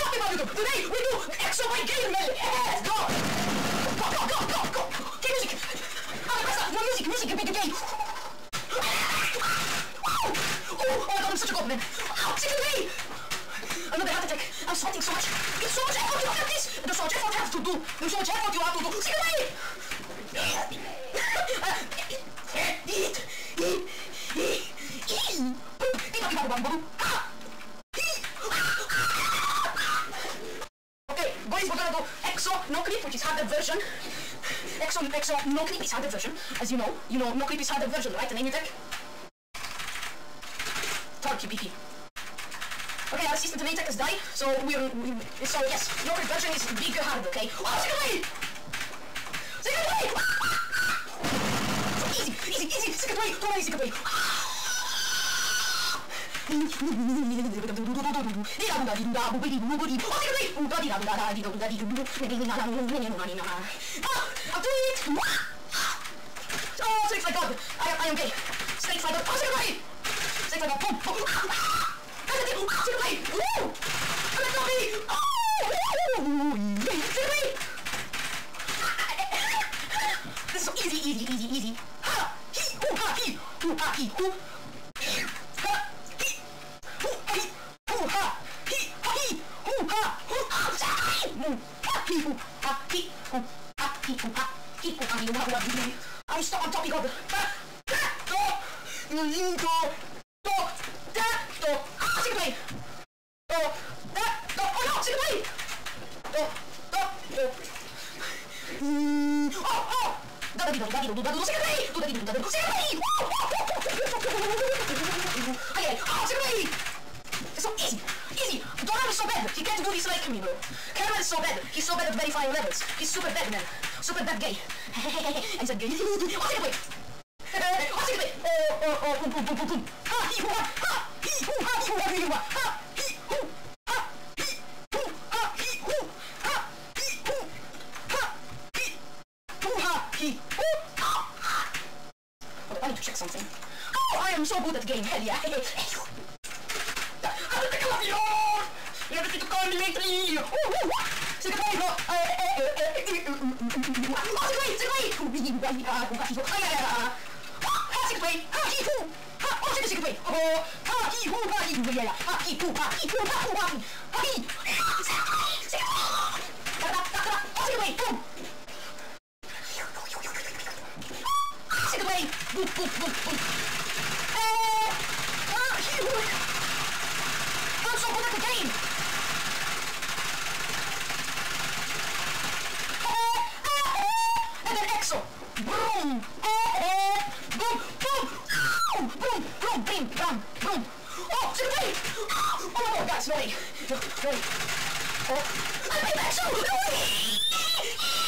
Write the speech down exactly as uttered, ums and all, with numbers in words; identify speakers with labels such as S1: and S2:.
S1: talking about YouTube. Today we do Exo by Game Man. Yes, go. Go, go, go, go, go. Game music. Ah, press that. No music, music, beat the game. Oh, oh my god, I'm such a god, man. Ow, second me. Another heart attack. I'm sweating so much. It's so much effort you have this. There's so much effort you have to do. There's so much effort you have to do. Second me. Eat. Eat. Eat. Okay, boys, we're gonna do Exo no clip, which is harder version. Exo, Exo no clip is harder version, as you know. You know, no clip is harder version, right? The name you take. Turkey B P. Okay, our assistant main tech has died, so we're we, so yes, no clip version is bigger hard. Okay. Oh, second way. Second way. So easy, easy, easy. Second way. Don't worry, second way. Oh, snakes like God! I, I am gay! Snakes like God! Oh, snakes like God! Snakes like God! Boom! Boom! Snakes like God! Woo! Snakes like God! Oh! Snakes like God! This is so easy, easy, easy, easy! Ha! He! Hoo! Ha! He! Hoo! Ha! He! Hoo! I'm stuck on top of God. Stop! You go! Stop! That! Stop! Ah, second way! Stop! That! Stop! Oh no! Second way! Stop! Stop! Stop! Oh! Oh! Da-da-di-do! Da-di-do! Da-di-do! Second way! Do-da-di-do! Da-di-do! Second way! Okay! Oh! Second way! It's so easy! Easy! Donald is so bad! He can't do this like me, bro! Cameron is so bad! He's so bad at verifying levels! He's super bad, man! Super bad gay! I said gay! Oh, second way! Oh, second way! Oh, oh, oh, boom, boom, boom, boom, boom! Ha! He, hoo, ha! Ha! He, hoo, ha! He, hoo, ha! He, hoo, ha! Ha! He, hoo! Ha! He, hoo! Ha! He, hoo! Ha! He, hoo! Ha! He, hoo, ha! He, hoo! Ha! Okay, I need to check something. Oh, I am so good at game! Hell yeah! Hey, hey, hey! I don't think I love you! You have to call me lately! Second way, bro! Oh, second way! Second way! Second way! Ha! He! Hoo! Ha! Oh, second way! Oh! Ha! He! Hoo! Ha! He! Yeah, yeah! Ha! He! Hoo! Ha! He! Hoo! Ha! Hoo! Ha! Ha! He! Second way! Second way! Oh, second way! Boom! Second way! Boom! Boom! Boom! Boom! Ha! He! Hoo! I'm so good at the game! And then Exo! Boom! Boom! Boom! Boom! Boom! Boom! Bing! Bam! Boom! Oh! Second way! Oh my god, guys! No way! No way! Oh! I made Exo! No way!